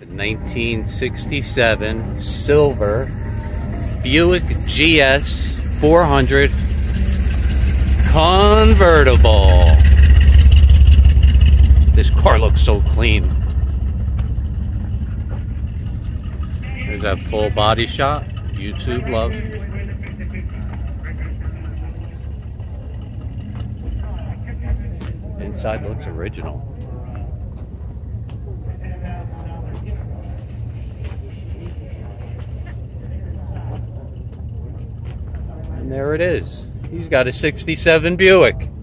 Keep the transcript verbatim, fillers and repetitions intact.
nineteen sixty-seven silver Buick G S four hundred convertible. This car looks so clean. There's that full body shot YouTube loves. Inside looks original. And there it is. He's got a sixty-seven Buick.